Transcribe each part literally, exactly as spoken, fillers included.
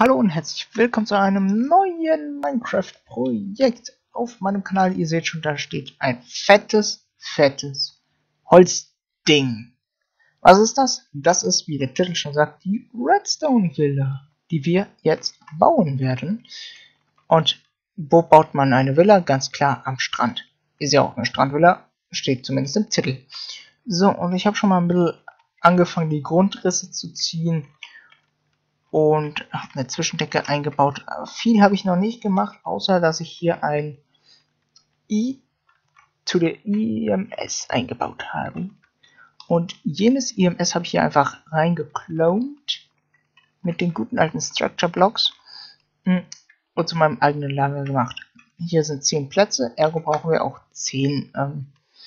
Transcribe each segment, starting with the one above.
Hallo und herzlich willkommen zu einem neuen Minecraft-Projekt auf meinem Kanal. Ihr seht schon, da steht ein fettes, fettes Holzding. Was ist das? Das ist, wie der Titel schon sagt, die Redstone-Villa, die wir jetzt bauen werden. Und wo baut man eine Villa? Ganz klar am Strand. Ist ja auch eine Strandvilla, steht zumindest im Titel. So, und ich habe schon mal ein bisschen angefangen, die Grundrisse zu ziehen. Und habe eine Zwischendecke eingebaut. Viel habe ich noch nicht gemacht, außer dass ich hier ein I zu der I M S eingebaut habe. Und jenes I M S habe ich hier einfach reingeklont mit den guten alten Structure Blocks und zu meinem eigenen Lager gemacht. Hier sind zehn Plätze, ergo brauchen wir auch zehn ähm,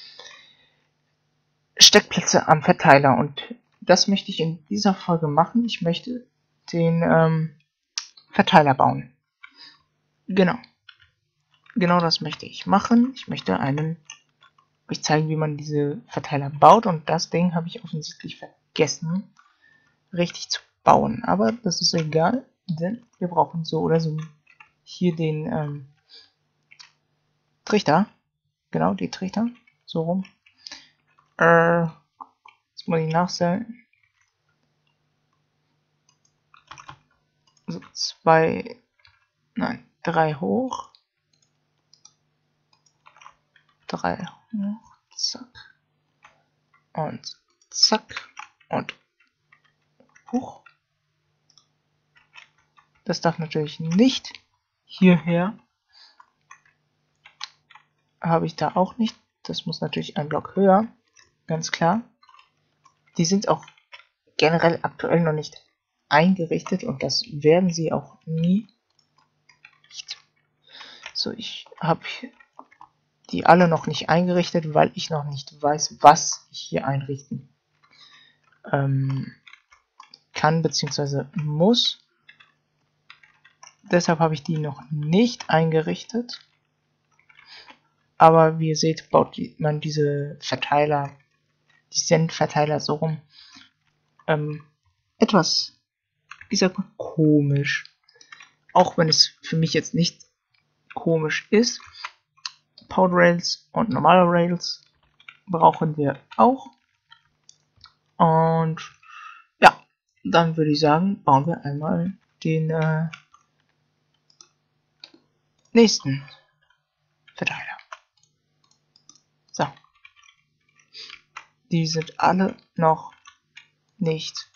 Steckplätze am Verteiler. Und das möchte ich in dieser Folge machen. Ich möchte den ähm, Verteiler bauen. Genau. Genau das möchte ich machen. Ich möchte einen euch zeigen, wie man diese Verteiler baut. Und das Ding habe ich offensichtlich vergessen, richtig zu bauen. Aber das ist egal, denn wir brauchen so oder so hier den ähm, Trichter. Genau, die Trichter. So rum. Äh, jetzt muss ich nachsehen. So zwei, nein, drei hoch. Drei hoch. Zack. Und zack. Und hoch. Das darf natürlich nicht hierher. Habe ich da auch nicht. Das muss natürlich ein Block höher. Ganz klar. Die sind auch generell aktuell noch nicht eingerichtet und das werden sie auch nie. So, ich habe die alle noch nicht eingerichtet, weil ich noch nicht weiß, was ich hier einrichten ähm, kann bzw. muss. Deshalb habe ich die noch nicht eingerichtet. Aber wie ihr seht, baut man diese Verteiler, die Sendverteiler so rum, ähm, etwas, ich sag mal, komisch. Auch wenn es für mich jetzt nicht komisch ist. Powered Rails und normale Rails brauchen wir auch. Und ja, dann würde ich sagen, bauen wir einmal den äh, nächsten Verteiler. So. Die sind alle noch nicht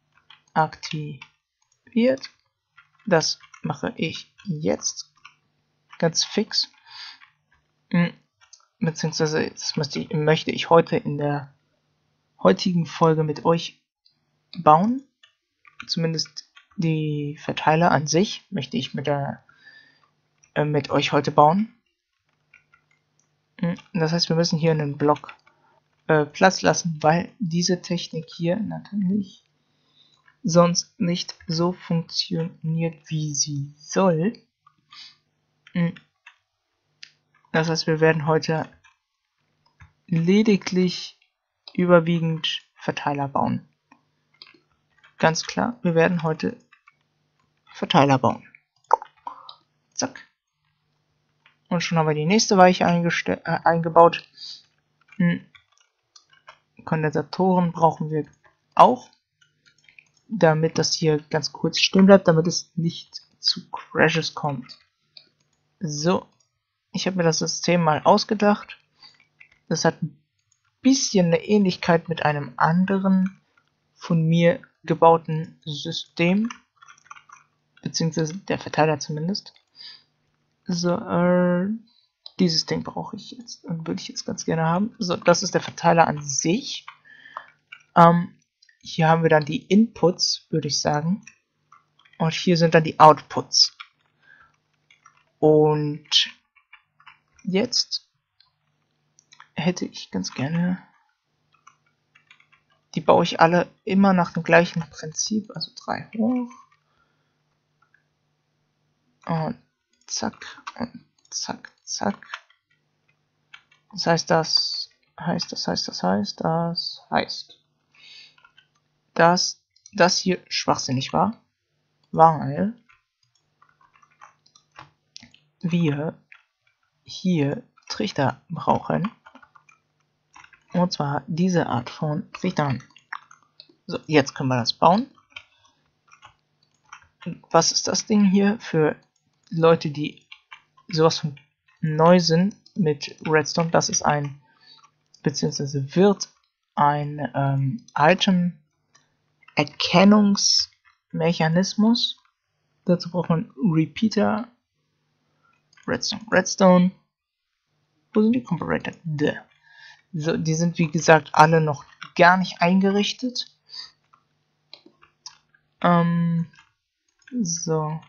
aktiviert. Das mache ich jetzt ganz fix. Beziehungsweise das möchte ich heute in der heutigen Folge mit euch bauen. Zumindest die Verteiler an sich möchte ich mit, der, äh, mit euch heute bauen. Das heißt, wir müssen hier einen Block äh, Platz lassen, weil diese Technik hier natürlich sonst nicht so funktioniert, wie sie soll. Das heißt, wir werden heute lediglich überwiegend Verteiler bauen. Ganz klar, wir werden heute Verteiler bauen. Zack. Und schon haben wir die nächste Weiche äh, eingebaut. Hm. Kondensatoren brauchen wir auch, damit das hier ganz kurz stehen bleibt, damit es nicht zu Crashes kommt. So, ich habe mir das System mal ausgedacht. Das hat ein bisschen eine Ähnlichkeit mit einem anderen von mir gebauten System, beziehungsweise der Verteiler zumindest. So, äh, dieses Ding brauche ich jetzt und würde ich jetzt ganz gerne haben. So, das ist der Verteiler an sich. Ähm, hier haben wir dann die Inputs, würde ich sagen. Und hier sind dann die Outputs. Und jetzt hätte ich ganz gerne, die baue ich alle immer nach dem gleichen Prinzip, also drei hoch. Und zack, und zack, zack. Das heißt, das heißt, das heißt, das heißt, das heißt, dass das hier schwachsinnig war, weil wir hier Trichter brauchen. Und zwar diese Art von Trichtern. So, jetzt können wir das bauen. Was ist das Ding hier für Leute, die sowas von neu sind mit Redstone? Das ist ein, beziehungsweise wird ein ähm, Item-Erkennungsmechanismus. Dazu braucht man Repeater, Redstone, Redstone. Wo sind die Comparator? Da. So, die sind wie gesagt alle noch gar nicht eingerichtet. Ähm, so.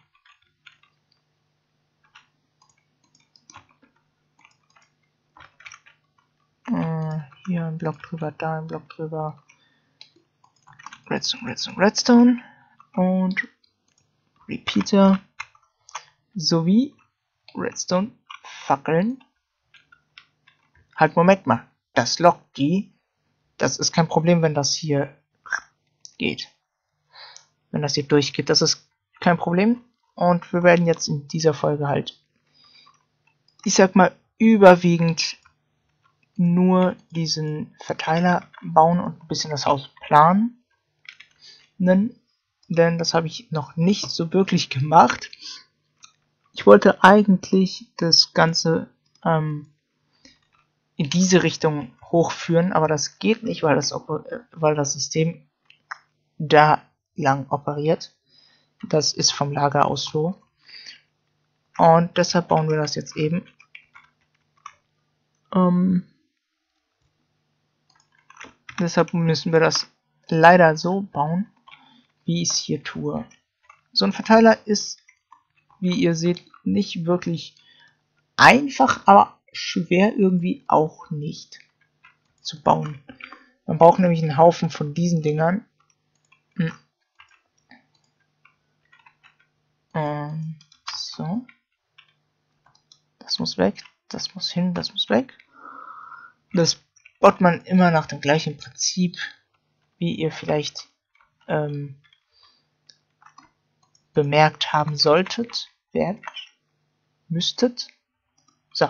Äh, hier ein Block drüber, da ein Block drüber. Redstone, Redstone, Redstone. Und Repeater. Sowie Redstone Fackeln. Halt, Moment mal. Das lockt die. Das ist kein Problem, wenn das hier geht. Wenn das hier durchgeht, das ist kein Problem. Und wir werden jetzt in dieser Folge halt, ich sag mal, überwiegend nur diesen Verteiler bauen und ein bisschen das Haus planen. Denn das habe ich noch nicht so wirklich gemacht. Ich wollte eigentlich das Ganze ähm, in diese Richtung hochführen, aber das geht nicht, weil das, weil das System da lang operiert. Das ist vom Lager aus so. Und deshalb bauen wir das jetzt eben. Ähm, deshalb müssen wir das leider so bauen, wie ich es hier tue. So ein Verteiler ist, wie ihr seht, nicht wirklich einfach, aber schwer irgendwie auch nicht zu bauen. Man braucht nämlich einen Haufen von diesen Dingern. Hm. Ähm, so. Das muss weg, das muss hin, das muss weg. Das baut man immer nach dem gleichen Prinzip, wie ihr vielleicht ähm, bemerkt haben solltet, werdet, müsstet. So.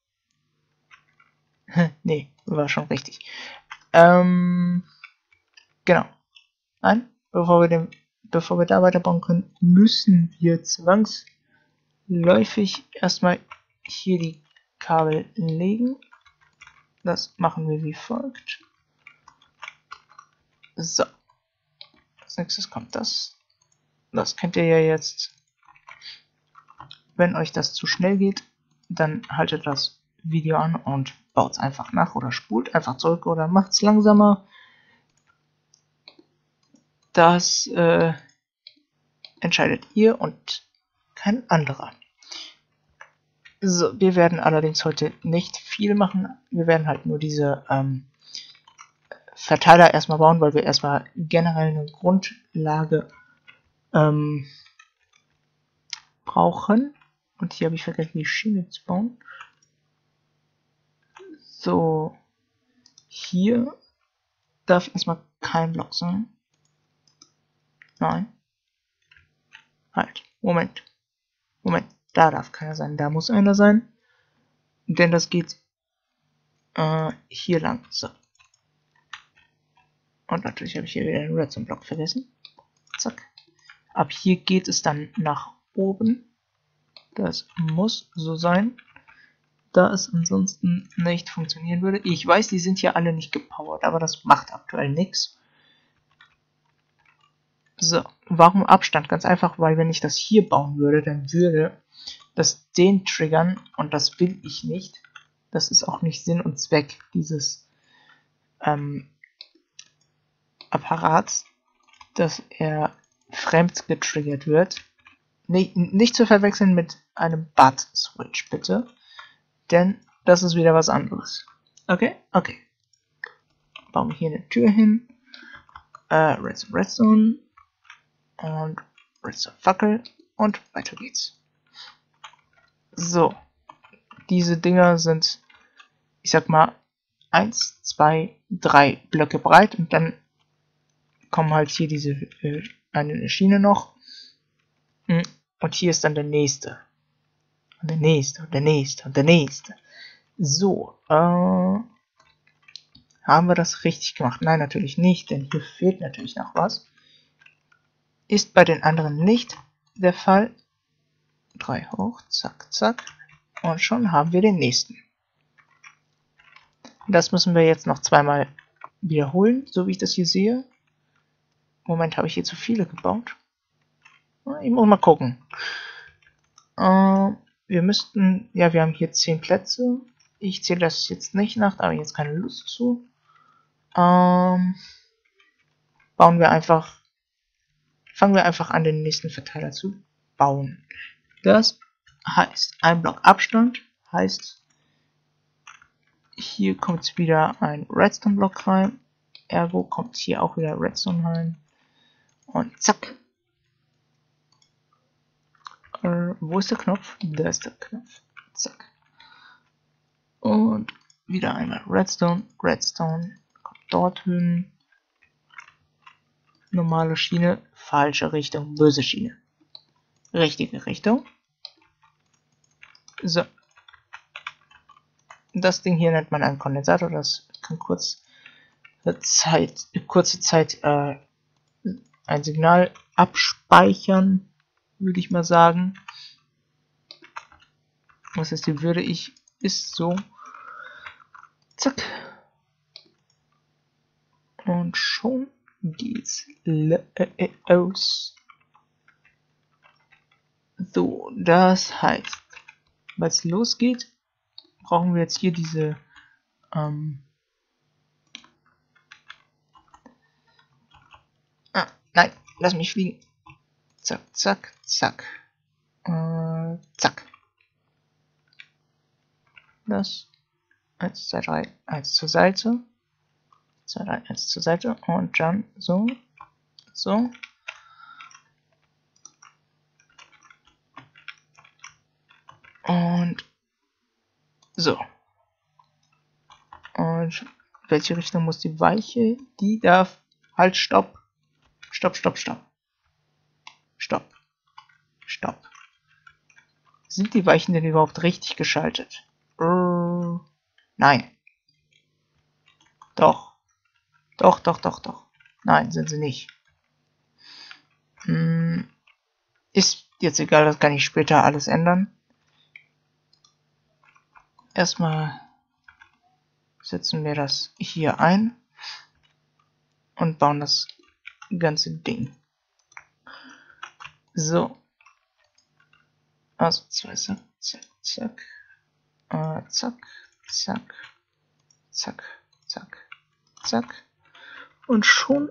Nee, war schon richtig. Ähm, genau. Nein, bevor wir, den, bevor wir da weiterbauen können, müssen wir zwangsläufig erstmal hier die Kabel legen. Das machen wir wie folgt. So. Als nächstes kommt das. Das kennt ihr ja jetzt. Wenn euch das zu schnell geht, dann haltet das Video an und baut es einfach nach oder spult einfach zurück oder macht es langsamer. Das äh, entscheidet ihr und kein anderer. So, wir werden allerdings heute nicht viel machen. Wir werden halt nur diese ähm, Verteiler erstmal bauen, weil wir erstmal generell eine Grundlage ähm, brauchen. Und hier habe ich vergessen, die Schiene zu bauen. So, hier darf erstmal kein Block sein. Nein. Halt, Moment. Moment, da darf keiner sein, da muss einer sein. Denn das geht äh, hier lang. So. Und natürlich habe ich hier wieder den Redstone-Block vergessen. Zack. Ab hier geht es dann nach oben. Das muss so sein, da es ansonsten nicht funktionieren würde. Ich weiß, die sind hier alle nicht gepowert, aber das macht aktuell nichts. So, warum Abstand? Ganz einfach, weil wenn ich das hier bauen würde, dann würde das den triggern und das will ich nicht. Das ist auch nicht Sinn und Zweck dieses ähm, Apparats, dass er fremd getriggert wird. Nicht, nicht zu verwechseln mit einem But-Switch, bitte. Denn das ist wieder was anderes. Okay? Okay. Bauen wir hier eine Tür hin. Äh, Redstone, Redstone. Und Redstone Fackel. Und weiter geht's. So. Diese Dinger sind, ich sag mal, eins, zwei, drei Blöcke breit. Und dann kommen halt hier diese äh, eine Schiene noch. Und hier ist dann der nächste. Und der nächste, und der nächste, und der nächste. So, äh, haben wir das richtig gemacht? Nein, natürlich nicht, denn hier fehlt natürlich noch was. Ist bei den anderen nicht der Fall. drei hoch, zack, zack. Und schon haben wir den nächsten. Das müssen wir jetzt noch zweimal wiederholen, so wie ich das hier sehe. Moment, habe ich hier zu viele gebaut? Ich muss mal gucken. Äh, wir müssten, ja, wir haben hier zehn Plätze. Ich zähle das jetzt nicht nach, da habe ich jetzt keine Lust zu. Ähm, bauen wir einfach, fangen wir einfach an, den nächsten Verteiler zu bauen. Das heißt, ein Block Abstand heißt, hier kommt wieder ein Redstone-Block rein. Ergo kommt hier auch wieder Redstone rein. Und zack. Äh, wo ist der Knopf? Da ist der Knopf. Zack. Und wieder einmal Redstone. Redstone kommt dort hin. Normale Schiene. Falsche Richtung. Böse Schiene. Richtige Richtung. So. Das Ding hier nennt man einen Kondensator. Das kann kurz Zeit, kurze Zeit äh, ein Signal abspeichern, würde ich mal sagen. Was ist die Würde? Ich ist so. Zack. Und schon geht's los. So, das heißt, weil es losgeht, brauchen wir jetzt hier diese ähm, ah, nein, lass mich fliegen. Zack, zack, zack. Äh, zack. Das. eins, zwei, drei. eins zur Seite. zwei, drei, eins zur Seite. Und dann so. So. Und so. Und welche Richtung muss die Weiche? Die darf. Halt, stopp. Stopp, stopp, stopp. Stopp. Stopp. Sind die Weichen denn überhaupt richtig geschaltet? Uh, nein. Doch. Doch, doch, doch, doch. Nein, sind sie nicht. Hm, ist jetzt egal, das kann ich später alles ändern. Erstmal setzen wir das hier ein und bauen das ganze Ding. So. Also zwei, zack, zack, zack. Äh, zack, zack, zack, zack, zack. Und schon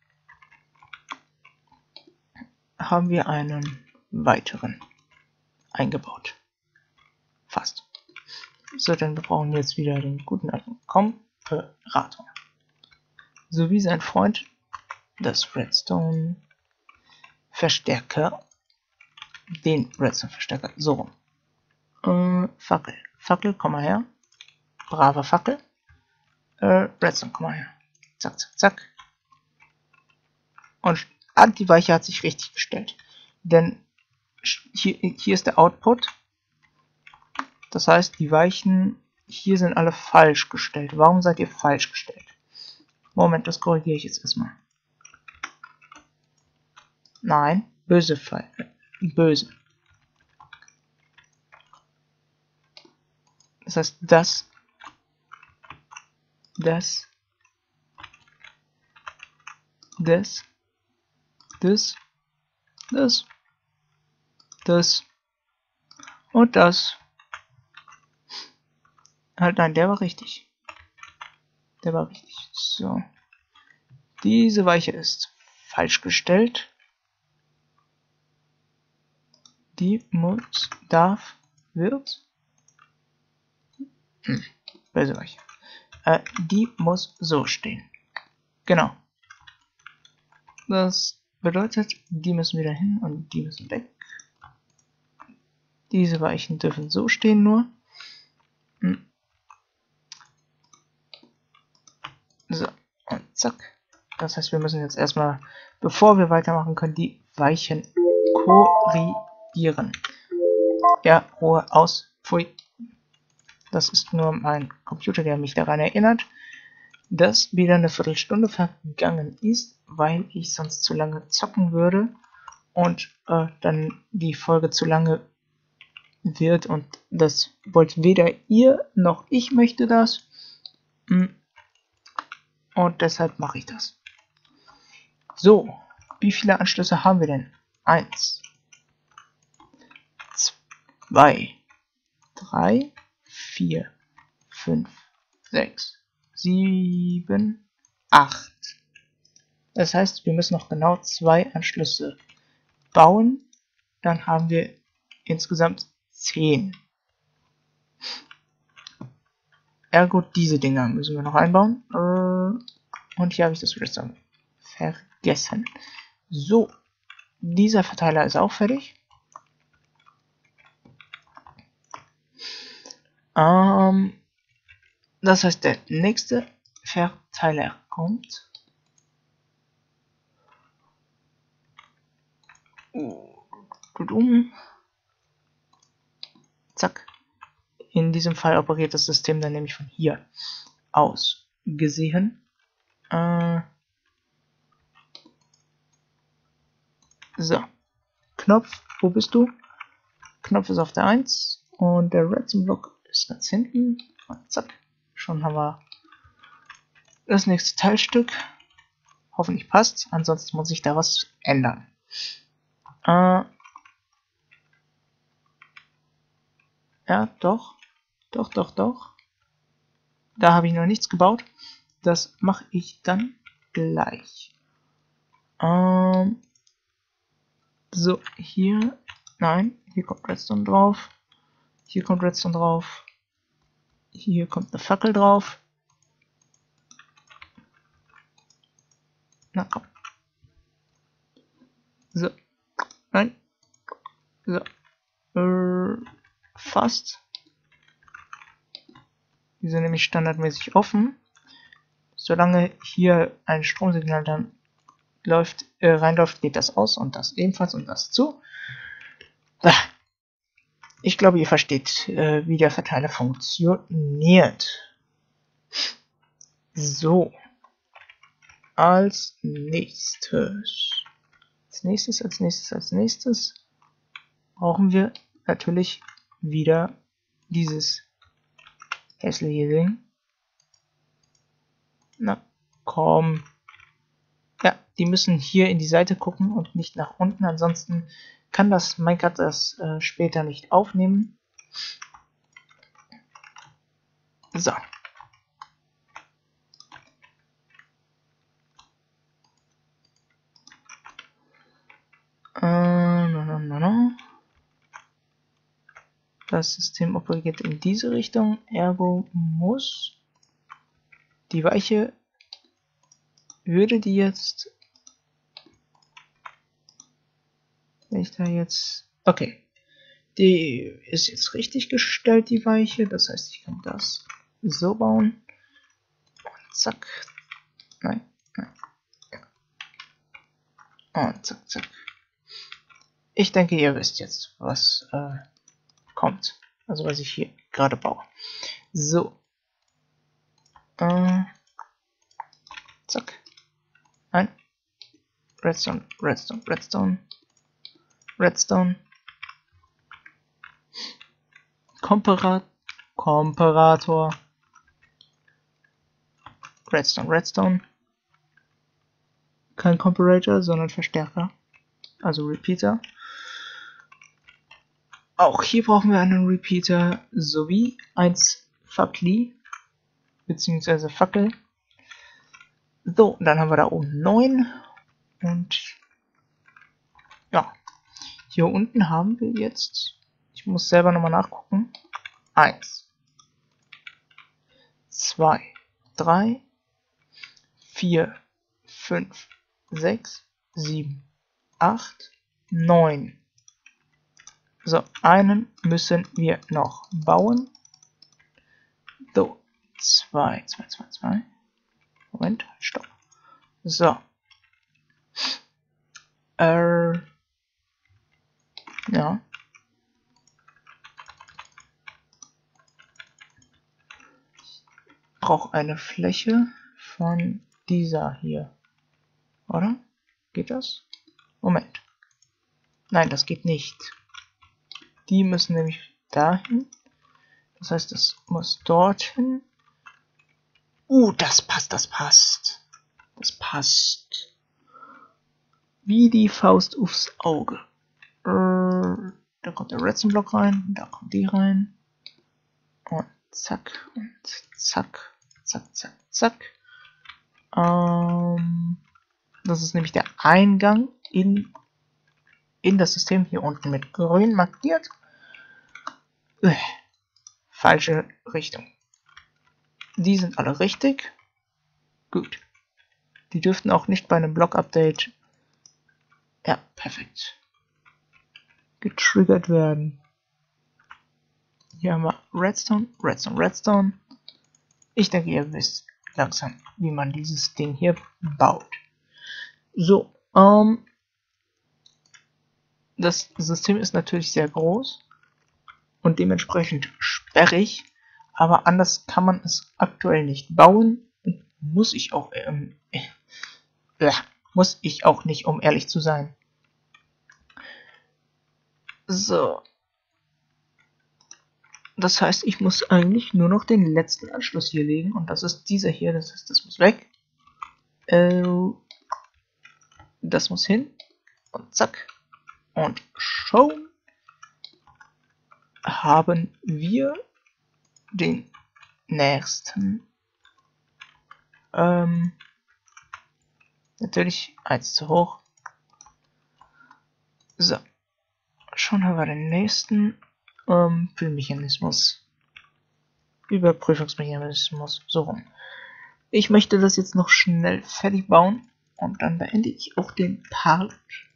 haben wir einen weiteren eingebaut. Fast. So, dann wir brauchen jetzt wieder den guten alten Komparator. So wie sein Freund, das Redstone Verstärker, den Redstone Verstärker, so rum. Äh, Fackel, Fackel, komm mal her. Brave Fackel. Äh, Redstone, komm mal her. Zack, zack, zack. Und die Weiche hat sich richtig gestellt. Denn hier, hier ist der Output. Das heißt, die Weichen hier sind alle falsch gestellt. Warum seid ihr falsch gestellt? Moment, das korrigiere ich jetzt erstmal. Nein, böse Fall. Böse. Das heißt, das, das, das, das, das, das und das. Halt, nein, der war richtig. Der war richtig. So. Diese Weiche ist falsch gestellt. Die muss, darf, wird. Hm, böse Weiche. Äh, die muss so stehen. Genau. Das bedeutet, die müssen wieder hin und die müssen weg. Diese Weichen dürfen so stehen nur. Hm. So, und zack. Das heißt, wir müssen jetzt erstmal, bevor wir weitermachen können, die Weichen korrigieren. Ja, Ruhe aus. Pfui. Das ist nur mein Computer, der mich daran erinnert, dass wieder eine Viertelstunde vergangen ist, weil ich sonst zu lange zocken würde und äh, dann die Folge zu lange wird, und das wollt weder ihr noch ich möchte das. Und deshalb mache ich das. So, wie viele Anschlüsse haben wir denn? Eins, zwei, drei, vier, fünf, sechs, sieben, acht. Das heißt, wir müssen noch genau zwei Anschlüsse bauen. Dann haben wir insgesamt zehn. Ergo, diese Dinger müssen wir noch einbauen. Und hier habe ich das Redstone vergessen. So, dieser Verteiler ist auch fertig. Ähm, das heißt, der nächste Verteiler kommt. Zack. In diesem Fall operiert das System dann nämlich von hier aus gesehen. Äh, so. Knopf, wo bist du? Knopf ist auf der eins und der Redstone-Block ist ganz hinten. Und zack. Schon haben wir das nächste Teilstück. Hoffentlich passt. Ansonsten muss ich da was ändern. Äh, ja, doch. Doch, doch, doch. Da habe ich noch nichts gebaut. Das mache ich dann gleich. Ähm, so, hier. Nein, hier kommt Redstone drauf. Hier kommt Redstone drauf. Hier kommt eine Fackel drauf. Na komm. So. Nein. So. Äh, fast. Die sind nämlich standardmäßig offen. Solange hier ein Stromsignal dann läuft, äh, reinläuft, geht das aus und das ebenfalls und das zu. Ich glaube, ihr versteht, äh, wie der Verteiler funktioniert. So. Als nächstes. Als nächstes, als nächstes, als nächstes brauchen wir natürlich wieder dieses hässliche Ding. Na, komm. Ja, die müssen hier in die Seite gucken und nicht nach unten, ansonsten kann das Minecraft das äh, später nicht aufnehmen. So. Äh, no, no, no, no. Das System operiert in diese Richtung, ergo muss die Weiche, würde die jetzt, wenn ich da jetzt, okay, die ist jetzt richtig gestellt, die Weiche, das heißt, ich kann das so bauen und zack, nein, nein, ja. Und zack, zack. Ich denke, ihr wisst jetzt, was äh, kommt, also was ich hier gerade baue. So. Äh, zack. Nein. Redstone, Redstone, Redstone. Redstone. Komparat Komparator. Redstone, Redstone. Kein Comparator, sondern Verstärker. Also Repeater. Auch hier brauchen wir einen Repeater sowie eins Fackli. Beziehungsweise Fackel. So, dann haben wir da oben neun. Und ja, hier unten haben wir jetzt, ich muss selber nochmal nachgucken, eins, zwei, drei, vier, fünf, sechs, sieben, acht, neun. So, einen müssen wir noch bauen. So, zwei, zwei, zwei, zwei. Moment, stopp. So. Äh, ja. brauche eine Fläche von dieser hier. Oder? Geht das? Moment. Nein, das geht nicht. Die müssen nämlich dahin. Das heißt, das muss dorthin. Uh, das passt, das passt. Das passt. Wie die Faust aufs Auge. Äh, da kommt der Redstone-Block rein. Da kommt die rein. Und zack. Und zack. Zack, zack, zack. Ähm, das ist nämlich der Eingang in, in das System. Hier unten mit grün markiert. Äh, falsche Richtung. Die sind alle richtig. Gut. Die dürften auch nicht bei einem Block-Update, ja, perfekt, getriggert werden. Hier haben wir Redstone, Redstone, Redstone. Ich denke, ihr wisst langsam, wie man dieses Ding hier baut. So, ähm, das System ist natürlich sehr groß und dementsprechend sperrig, aber anders kann man es aktuell nicht bauen. Und muss ich auch, ähm, äh, ja, muss ich auch nicht, um ehrlich zu sein. So. Das heißt, ich muss eigentlich nur noch den letzten Anschluss hier legen. Und das ist dieser hier. Das heißt, das muss weg. Äh, das muss hin. Und zack. Und schon haben wir den nächsten. Ähm, natürlich eins zu hoch. So. Schon haben wir den nächsten ähm, Füllmechanismus. Überprüfungsmechanismus. So rum. Ich möchte das jetzt noch schnell fertig bauen. Und dann beende ich auch den Part.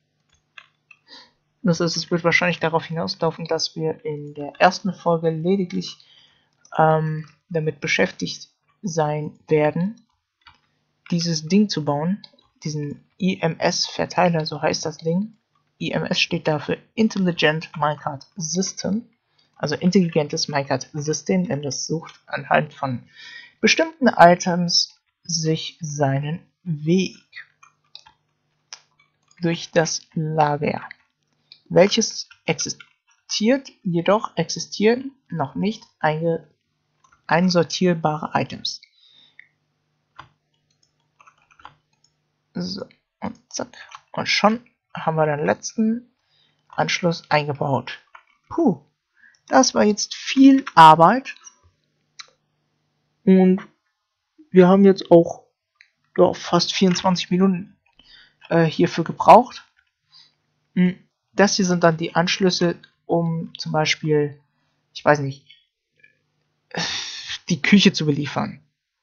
Das heißt, es wird wahrscheinlich darauf hinauslaufen, dass wir in der ersten Folge lediglich ähm, damit beschäftigt sein werden, dieses Ding zu bauen. Diesen I M S-Verteiler, so heißt das Ding. I M S steht dafür Intelligent Minecart System. Also intelligentes Minecart System, denn das sucht anhand von bestimmten Items sich seinen Weg durch das Lager, welches existiert, jedoch existieren noch nicht einge einsortierbare Items. So, und zack. Und schon haben wir den letzten Anschluss eingebaut. Puh, das war jetzt viel Arbeit. Und wir haben jetzt auch ja, fast vierundzwanzig Minuten äh, hierfür gebraucht. Das hier sind dann die Anschlüsse, um zum Beispiel, ich weiß nicht, die Küche zu beliefern.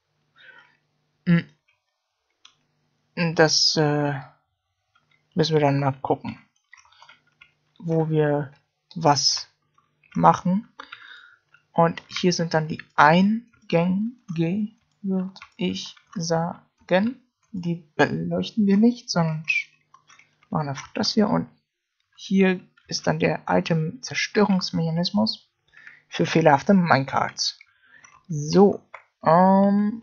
Das äh, müssen wir dann mal gucken, wo wir was machen. Und hier sind dann die Eingänge, würde ich sagen. Die beleuchten wir nicht, sondern machen einfach das hier. Und hier ist dann der Item-Zerstörungsmechanismus für fehlerhafte Minecarts. So, ähm,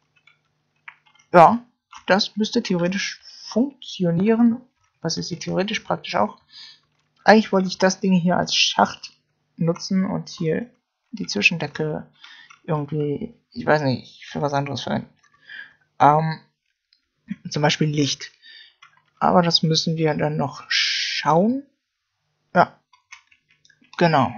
ja, das müsste theoretisch funktionieren. Was ist hier theoretisch praktisch auch? Eigentlich wollte ich das Ding hier als Schacht nutzen und hier die Zwischendecke irgendwie, ich weiß nicht, für was anderes verwenden. Ähm, zum Beispiel Licht. Aber das müssen wir dann noch schauen. Ja, genau.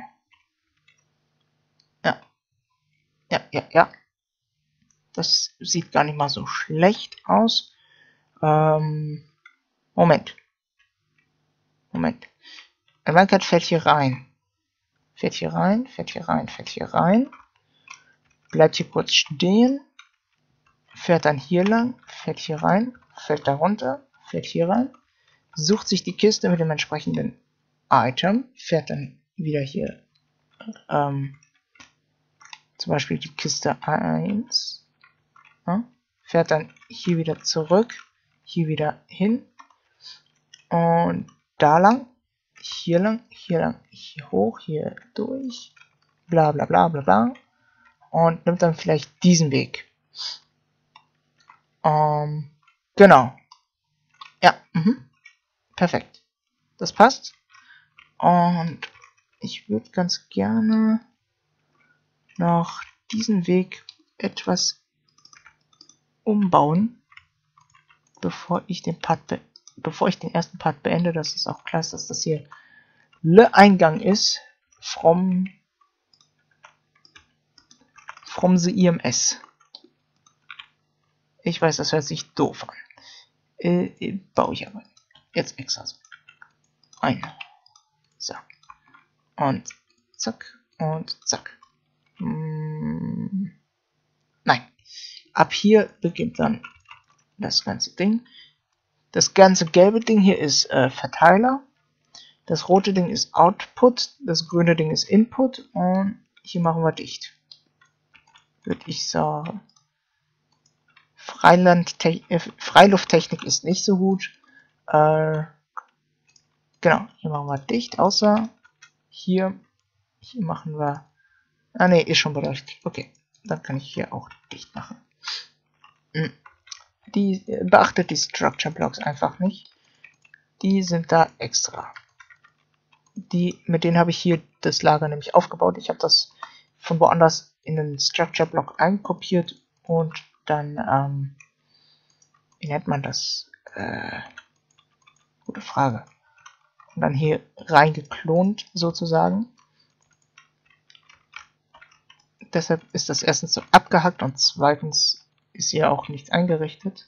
Ja, ja, ja, ja. Das sieht gar nicht mal so schlecht aus. Ähm, Moment. Moment. Ein Minecart fährt hier rein. Fährt hier rein, fährt hier rein, fährt hier rein. Bleibt hier kurz stehen. Fährt dann hier lang, fährt hier rein, fällt da runter, fährt hier rein. Sucht sich die Kiste mit dem entsprechenden Item. Fährt dann wieder hier. Ähm, zum Beispiel die Kiste eins. Ja, fährt dann hier wieder zurück. Hier wieder hin. Und da lang. Hier lang, hier lang, hier hoch, hier durch, bla bla bla bla bla. Und nimmt dann vielleicht diesen Weg. Ähm, genau. Ja, mhm. Perfekt. Das passt. Und ich würde ganz gerne noch diesen Weg etwas umbauen, bevor ich den Part be bevor ich den ersten Part beende. Das ist auch klar, dass das hier le Eingang ist from from the I M S. Ich weiß, das hört sich doof an. Äh, äh, baue ich aber jetzt extra so ein. So. Und zack. Und zack. Hm, nein. Ab hier beginnt dann das ganze Ding. Das ganze gelbe Ding hier ist äh, Verteiler. Das rote Ding ist Output. Das grüne Ding ist Input. Und hier machen wir dicht. Würde ich sagen. Freiland äh, Freilufttechnik ist nicht so gut. Äh, genau, hier machen wir dicht. Außer hier, hier machen wir. Ah ne, ist schon beleuchtet. Okay, dann kann ich hier auch dicht machen. Die äh, beachtet die Structure Blocks einfach nicht. Die sind da extra. Die, mit denen habe ich hier das Lager nämlich aufgebaut. Ich habe das von woanders in den Structure Block einkopiert und dann, ähm, wie nennt man das? Äh, gute Frage. Und dann hier reingeklont sozusagen. Deshalb ist das erstens so abgehackt und zweitens ist hier auch nichts eingerichtet.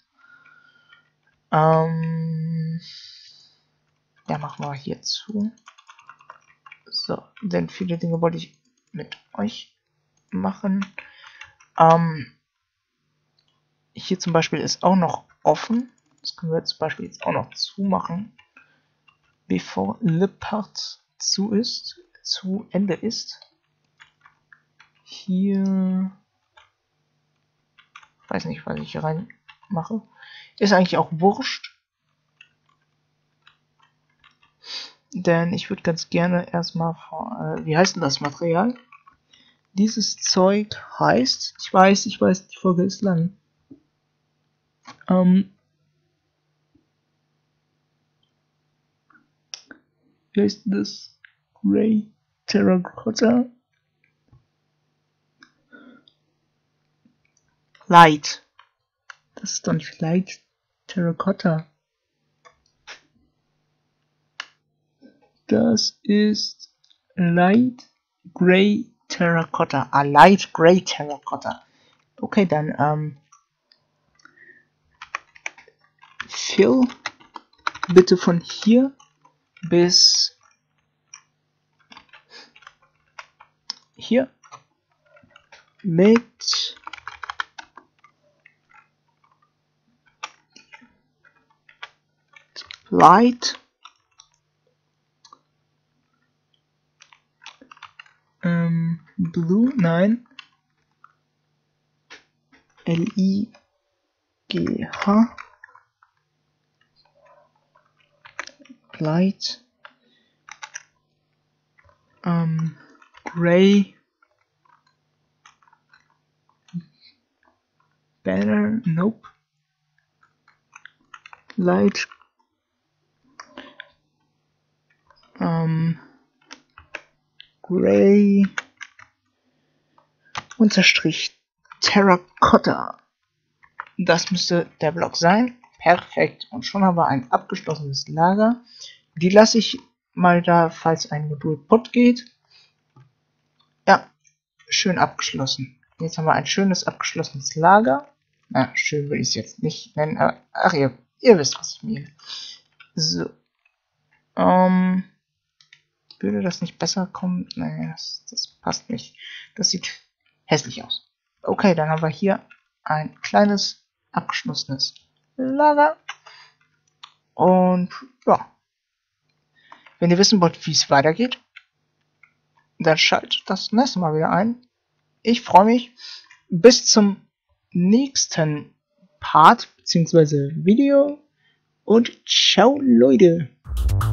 Ähm, ja, machen wir hier zu. So, denn viele Dinge wollte ich mit euch machen. Ähm, hier zum Beispiel ist auch noch offen. Das können wir zum Beispiel jetzt auch noch zumachen, bevor le Part zu ist, zu Ende ist. Hier, weiß nicht, was ich hier rein mache. Ist eigentlich auch wurscht. Denn ich würde ganz gerne erstmal, äh, wie heißt denn das Material? Dieses Zeug heißt, ich weiß, ich weiß, die Folge ist lang. Ähm, wie heißt das? Grey Terracotta? Light. Das ist doch nicht Light Terracotta. Das ist Light Grey Terracotta. Ah, Light Grey Terracotta. Okay, dann, ähm, Fill bitte von hier bis hier mit Light ähm, Blue, nein, L I G H Light ähm, Gray Banner, nope, Light ähm, Gray Unterstrich Terracotta. Das müsste der Block sein. Perfekt. Und schon haben wir ein abgeschlossenes Lager. Die lasse ich mal da, falls ein Modul putt geht. Ja, schön abgeschlossen. Jetzt haben wir ein schönes abgeschlossenes Lager. Na, schön will ich es jetzt nicht nennen. Aber, ach, ihr, ihr wisst, was ich meine. So. Ähm, würde das nicht besser kommen? Nein, das, das passt nicht. Das sieht hässlich aus. Okay, dann haben wir hier ein kleines abgeschlossenes Lager. Und ja, wenn ihr wissen wollt, wie es weitergeht, dann schaltet das nächste Mal wieder ein. Ich freue mich. Bis zum nächsten Part bzw. Video und ciao Leute.